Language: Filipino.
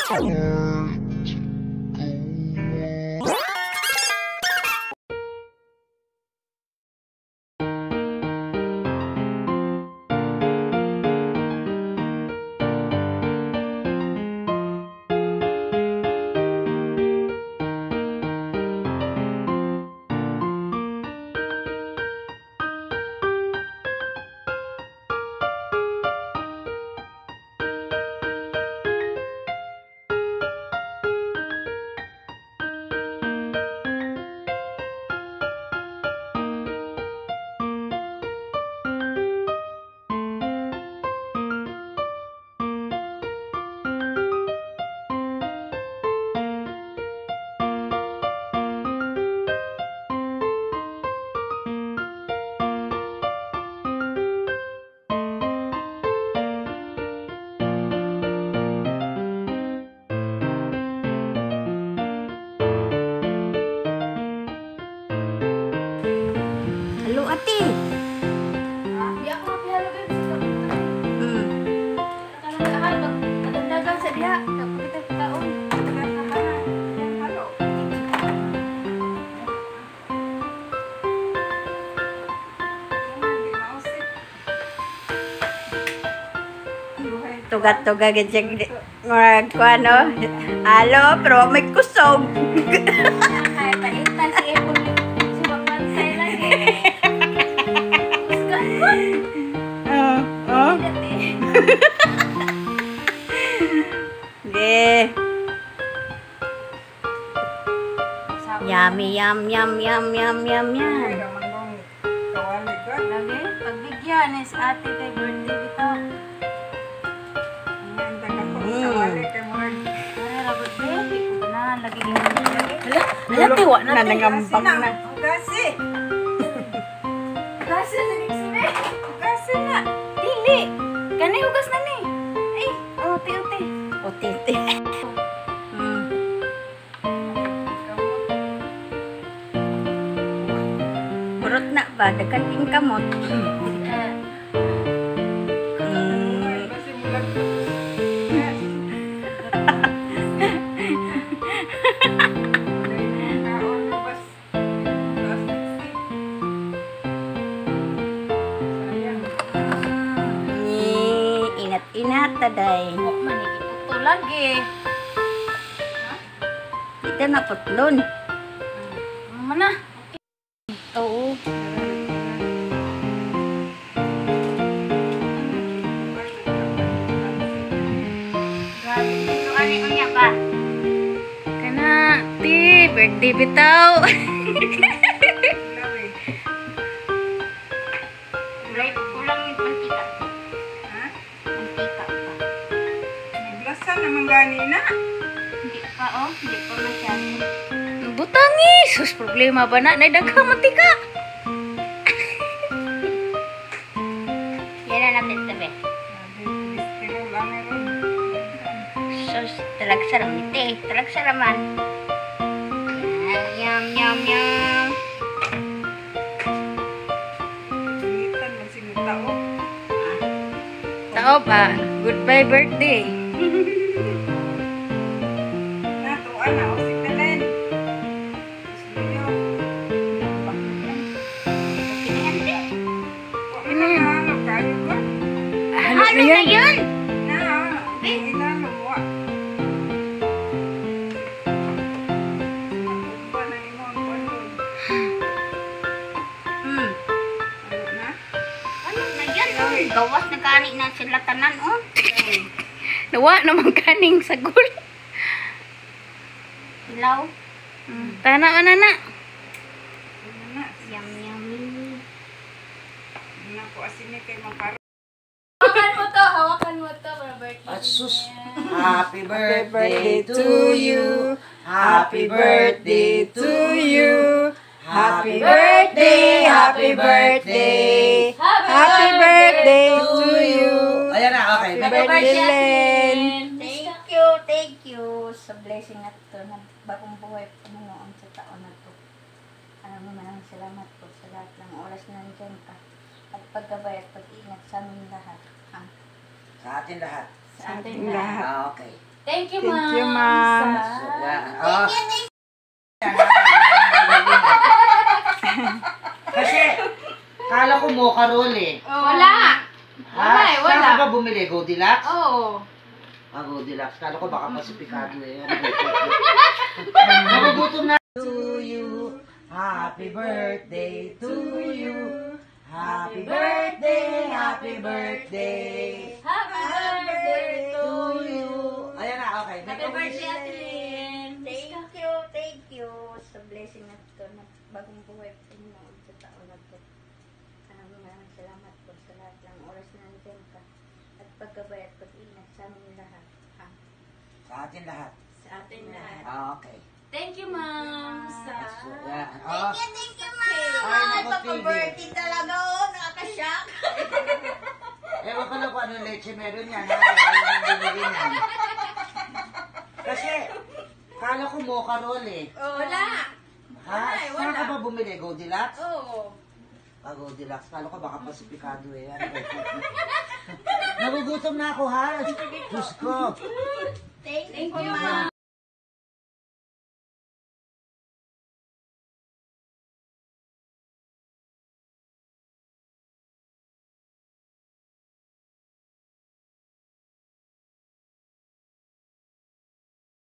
Halo ate. Di ako mapihalo babe. Hmm. Nakakahal pag natandagan sa diha. Kapag kita taon. Halo. Tugat-tuga gid siya murag kuano. Halo, pero may kusog. Ay, paitan si Epon. Subakan sa'yo lagi. Kusgan ko. Oh. Dati. Ge. Yummy, yum, yum, yum, yum, yum, yum. Lagi, pagbigyan ni si ate kay birthday dito. Ay, rabot babe. Di ko na. Lagi lagi. Hala, tiwa na nangambang na. Gasi lagi sini. Gasi na. Dili. Kanay hugas na ni. Ay, oh, ti-uti. Otite. Kurot na ba? Dagan king kamot. Inat-inat taday. Huwag man, iputo lagi. Ito na putlon. Mana? Oo. Grabe, ito ani unya ba? Kana, ti, birthday bitaw. Kulay kulang yung mantika. Ha? Mantika pa. Naglasa naman gani na. Hindi pa oh. Hindi pa masyado. Butangi, sus problema ba na? Naidaghang mantika. Yan na natin tabi. Pero lang ron. Sus, talagsaram ito eh. Talagsaraman. Yum, yum, yum. Initan man si tao. Tao ba? Goodbye birthday. Nato ana o si Kalen. Suyo. Kinahante. Ano na kayo ko? Halos na yan. yun? Na, ina mo. Ba na imo ang panood. Hmm. Ano na? Ano na yan? Oh? Gawas na kani na sila tanan oh. Nawa naman kaning sagol. Hilaw. Tana ka na na. Ano na? Yum, yummy. Ina ko asin ni kay makaro. Hawakan mo to para birthday. Asus. Happy birthday to you. Happy birthday to you. Happy birthday, happy birthday. Happy birthday to you. Ayan na, okay. Happy birthday, Len. Thank you sa blessing na ito na bagong buhay Panginoon sa taon na ito. Maraming salamat po sa lahat ng oras na nandiyan ka at paggabay at pag-ingat sa aming lahat. Sa atin lahat. Sa ating lahat. Ah, okay. Thank you, Thank you, ma'am. ma'am. Yan. Oh. Kasi, kala ko mocha roll eh. Wala. Wala eh, wala. Saan ka ba bumili? Goldilocks? Oo. Ah, Goldilocks. Kala ko baka pasipikado eh. Nagugutom na. To you, happy birthday to you. Happy birthday, happy birthday. Happy birthday to you. Ayan na, okay. Happy birthday, Ate Lynn. Thank you sa blessing na ito na bagong buhay po noon sa taon na ito. Maraming salamat po sa lahat ng oras na nandiyan ka at pagkabay at pag-ingat sa aming lahat. Ha? Sa atin lahat. Sa atin lahat. Ah, okay. Thank you, ma'am. Sa... Yan. Oh. Thank you, ma'am! Ay, Ay, naku, pagka-birthday talaga, oh, nakaka-shock. Ewan ko lang kung anong leche meron yan. Ha? Yung binili niyan. Kasi, kala ko mocha roll eh. Wala. Ha? Wala eh, Saan wala. ka ba bumili? Goldilocks? Oo. Ah, Goldilocks. Kala ko baka pasipikado eh. Nagugutom na ako ha. Diyos ko. Thank Thank you, you, ma'am.